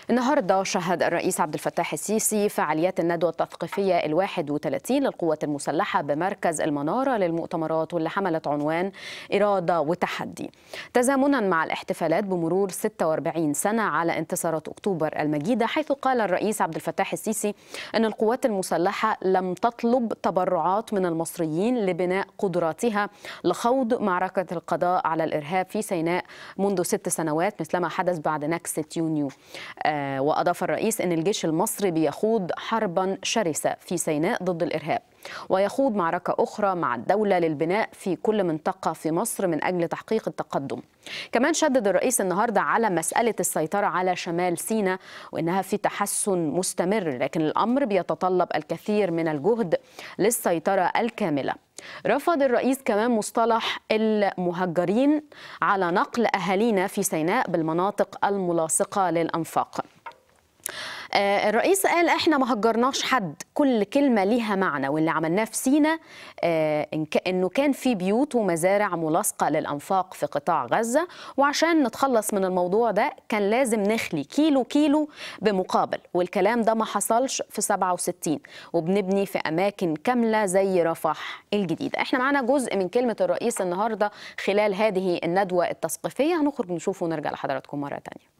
النهارده شهد الرئيس عبد الفتاح السيسي فعاليات الندوة التثقيفية ال31 للقوات المسلحة بمركز المنارة للمؤتمرات، واللي حملت عنوان إرادة وتحدي، تزامنا مع الاحتفالات بمرور 46 سنة على انتصارات أكتوبر المجيدة، حيث قال الرئيس عبد الفتاح السيسي أن القوات المسلحة لم تطلب تبرعات من المصريين لبناء قدراتها لخوض معركة القضاء على الإرهاب في سيناء منذ 6 سنوات مثلما حدث بعد نكسة يونيو. وأضاف الرئيس أن الجيش المصري بيخوض حربا شرسة في سيناء ضد الإرهاب، ويخوض معركة أخرى مع الدولة للبناء في كل منطقة في مصر من أجل تحقيق التقدم. كمان شدد الرئيس النهاردة على مسألة السيطرة على شمال سيناء وأنها في تحسن مستمر، لكن الأمر بيتطلب الكثير من الجهد للسيطرة الكاملة. رفض الرئيس كمان مصطلح المهجرين على نقل أهالينا في سيناء بالمناطق الملاصقة للأنفاق. الرئيس قال احنا ما هجرناش حد، كل كلمة ليها معنى، واللي عملناه في سيناء انه كان في بيوت ومزارع ملاصقة للأنفاق في قطاع غزة، وعشان نتخلص من الموضوع ده كان لازم نخلي كيلو كيلو بمقابل، والكلام ده ما حصلش في 67، وبنبني في أماكن كاملة زي رفح الجديد. احنا معانا جزء من كلمة الرئيس النهاردة خلال هذه الندوة التثقيفية، هنخرج نشوفه ونرجع لحضراتكم مرة تانية.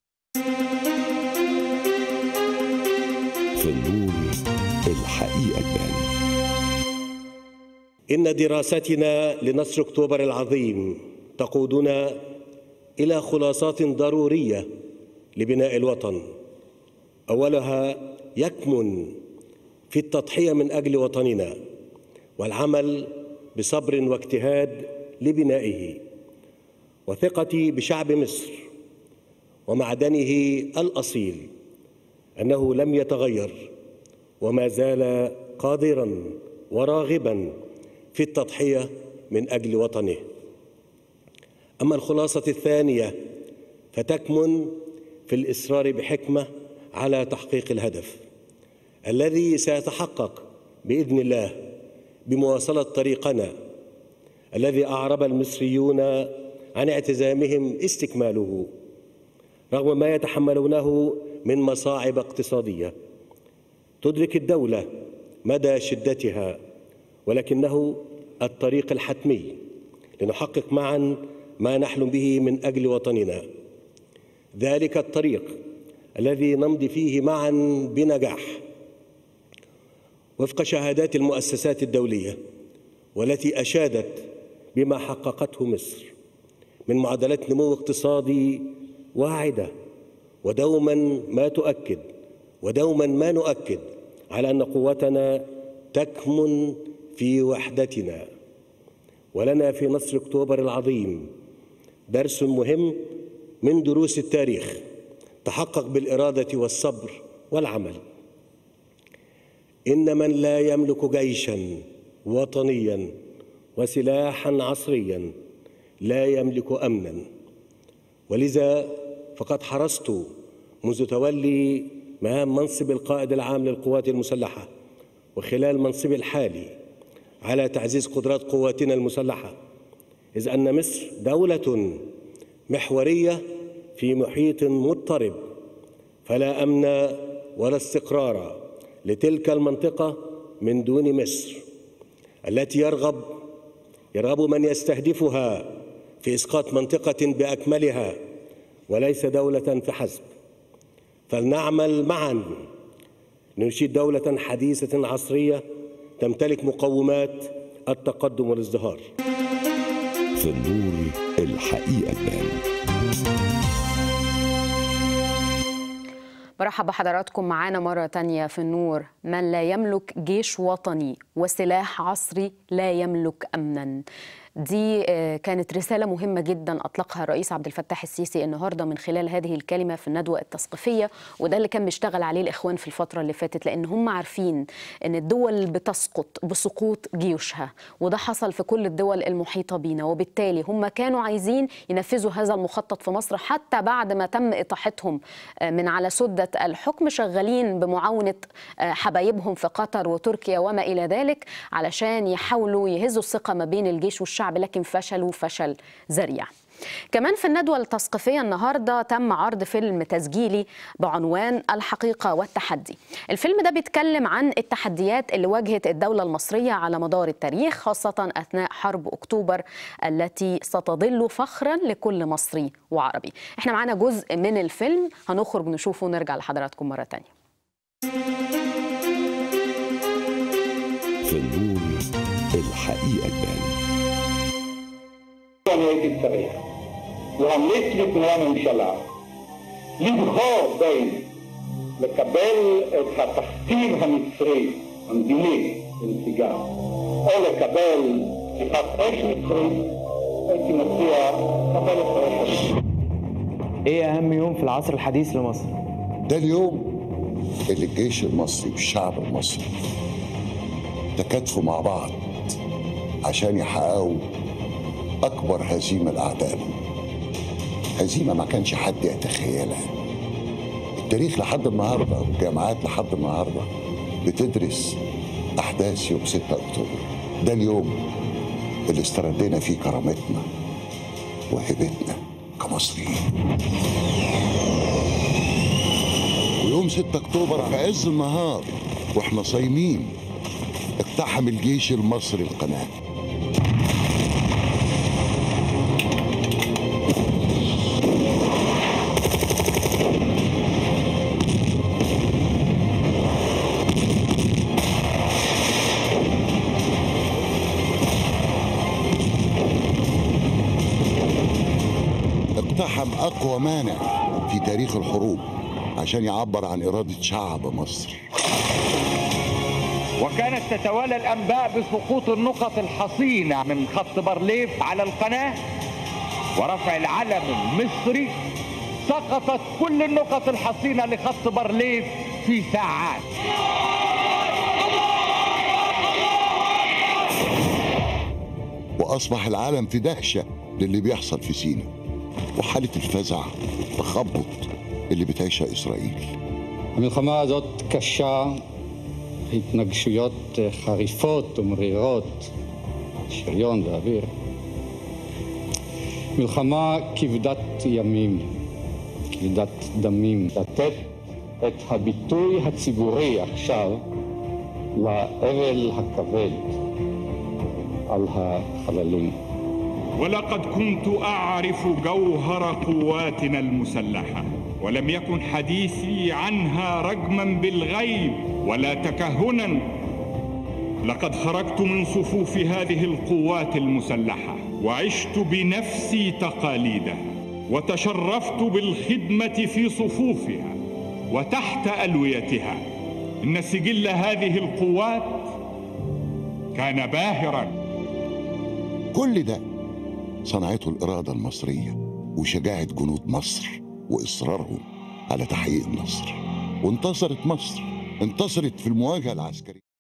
في النور الحقيقة تبان. إن دراستنا لنصر أكتوبر العظيم تقودنا إلى خلاصات ضرورية لبناء الوطن، أولها يكمن في التضحية من أجل وطننا والعمل بصبر واجتهاد لبنائه، وثقتي بشعب مصر ومعدنه الأصيل أنه لم يتغير وما زال قادراً وراغباً في التضحية من أجل وطنه. أما الخلاصة الثانية فتكمن في الإصرار بحكمة على تحقيق الهدف الذي سيتحقق بإذن الله بمواصلة طريقنا الذي أعرب المصريون عن اعتزامهم استكماله رغم ما يتحملونه من مصاعب اقتصادية تدرك الدولة مدى شدتها، ولكنه الطريق الحتمي لنحقق معا ما نحلم به من أجل وطننا، ذلك الطريق الذي نمضي فيه معا بنجاح وفق شهادات المؤسسات الدولية والتي أشادت بما حققته مصر من معدلات نمو اقتصادي واعدة، ودوما ما نؤكد على أن قوتنا تكمن في وحدتنا. ولنا في نصر أكتوبر العظيم درس مهم من دروس التاريخ تحقق بالإرادة والصبر والعمل. إن من لا يملك جيشا وطنيا وسلاحا عصريا لا يملك أمنا، ولذا فقد حرصت منذ تولي مهام منصب القائد العام للقوات المسلحة وخلال منصبي الحالي على تعزيز قدرات قواتنا المسلحة، إذ أن مصر دولة محورية في محيط مضطرب، فلا أمن ولا استقرار لتلك المنطقة من دون مصر التي يرغب من يستهدفها في إسقاط منطقة بأكملها وليس دولة فحسب. فلنعمل معا لنشيد دولة حديثة عصرية تمتلك مقومات التقدم والازدهار. في النور الحقيقة تبان. برحب بحضراتكم معانا مرة تانية في النور. من لا يملك جيش وطني وسلاح عصري لا يملك أمنا. دي كانت رسالة مهمة جدا أطلقها الرئيس عبد الفتاح السيسي النهاردة من خلال هذه الكلمة في الندوة التثقيفية، وده اللي كان بيشتغل عليه الإخوان في الفترة اللي فاتت، لأن هم عارفين أن الدول بتسقط بسقوط جيوشها، وده حصل في كل الدول المحيطة بينا، وبالتالي هم كانوا عايزين ينفذوا هذا المخطط في مصر حتى بعد ما تم إطاحتهم من على سدة الحكم، شغالين بمعاونة حبايبهم في قطر وتركيا وما إلى ذلك علشان يحاولوا يهزوا الثقة ما بين الجيش والشعب، لكن فشلوا فشل ذريع. كمان في الندوة التثقيفية النهاردة تم عرض فيلم تسجيلي بعنوان الحقيقة والتحدي. الفيلم ده بيتكلم عن التحديات اللي واجهت الدولة المصرية على مدار التاريخ، خاصة أثناء حرب أكتوبر التي ستظل فخرا لكل مصري وعربي. احنا معانا جزء من الفيلم، هنخرج نشوفه ونرجع لحضراتكم مرة تانية. في النور الحقيقة تبان. והמליץ הממשלה לבחור בין לקבל את התכתיב המצרי המדיני לנסיגה או לקבל פתיחת אש מצרית, הייתי מציע לקבל את האש. ايه اهم يوم في العصر الحديث لمصر؟ ده اليوم اللي الجيش المصري والشعب المصري تكاتفوا مع بعض عشان يحققوا أكبر هزيمة لأعدائهم، هزيمة ما كانش حد يتخيلها. التاريخ لحد النهاردة والجامعات لحد النهاردة بتدرس أحداث يوم 6 أكتوبر. ده اليوم اللي استردينا فيه كرامتنا وهيبتنا كمصريين. ويوم 6 أكتوبر في عز النهار واحنا صايمين اقتحم الجيش المصري القناة. اقتحم أقوى مانع في تاريخ الحروب عشان يعبر عن إرادة شعب مصر. وكانت تتوالى الأنباء بسقوط النقط الحصينة من خط بارليف على القناة ورفع العلم المصري. سقطت كل النقط الحصينة لخط بارليف في ساعات. وأصبح العالم في דהشة للي بيحصل في سيناء وحالة الفزع والتخبط اللي بتعيشها إسرائيل. המלחמה הזאת קשה, התנגשויות חריפות ומרירות, שריון ואוויר. מלחמה כבדת ימים, כבדת דמים. לתת את הביטוי הציבורי עכשיו לאבל הכבד על החללים. ولقد كنت أعرف جوهر قواتنا المسلحة، ولم يكن حديثي عنها رجما بالغيب ولا تكهنا. لقد خرجت من صفوف هذه القوات المسلحة وعشت بنفسي تقاليدها وتشرفت بالخدمة في صفوفها وتحت ألويتها. إن سجل هذه القوات كان باهرا. كل ده صنعته الإرادة المصرية وشجاعة جنود مصر وإصرارهم على تحقيق النصر. وانتصرت مصر، انتصرت في المواجهة العسكرية.